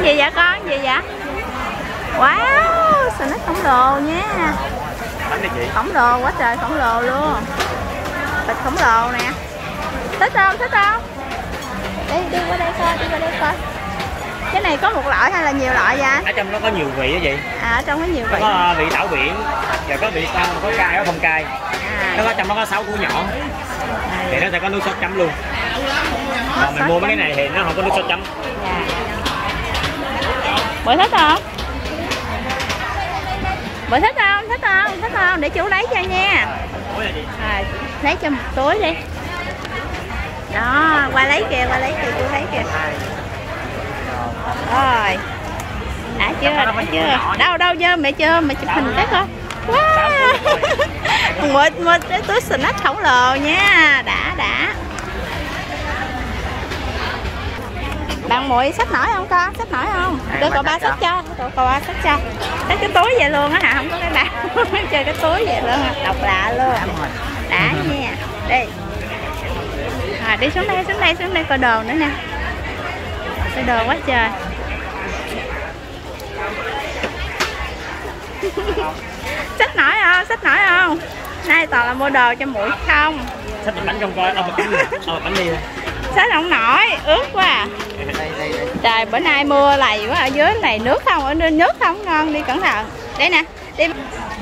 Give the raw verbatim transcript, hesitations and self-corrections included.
gì vậy con? Gì vậy? Wow, snack khổng lồ nha. Bánh đi chị. Khổng lồ quá trời, khổng lồ luôn. Thịt khổng lồ nè. Thích không? Thích không? Đi đi qua đây coi, đi qua đây coi. Cái này có một loại hay là nhiều loại vậy? Ở trong nó có nhiều vị đó chị. À, ở trong có nhiều vị. Có vị tảo biển, rồi có vị không, có cay, có không cay. À. Nó có trong nó có sáu củ nhỏ. Thì nó sẽ có nước sốt chấm luôn. Còn mình mua mấy cái này thì nó không có nước sốt chấm. Dạ. Bữa thích không? Bữa thích không? Thích không? Thích không? Để chú lấy cho nha. À, lấy cho một túi đi. Đó, qua lấy kìa, qua lấy kìa, chú lấy kìa. Rồi. Đã chưa? Đã chưa? Đâu đâu chưa? Mẹ chưa? Mẹ chụp hình cái coi. Wow. một một cái túi snack khổng lồ nha. Đã đã. Bạn muội xách nổi không con? Xách nổi không? Đưa cậu ba xách cho. Cậu cậu ba xách cho. Xách cái túi vậy luôn á hả? Không có cái bao. Chơi cái túi vậy luôn. Độc lạ luôn. Đã nha. Đi. À, đi xuống đây, xuống đây, xuống đây coi đồ nữa nè. Coi đồ quá trời. Xách nổi không? Xách nổi không? Nay toàn là mua đồ cho muội không? Xách bánh không coi, ôm bánh đi. Ôm bánh đi. Xách không nổi, ướt quá à. Trời, bữa nay mưa lầy quá, ở dưới này nước không, ở nước không ngon, đi cẩn thận. Đây nè, đi.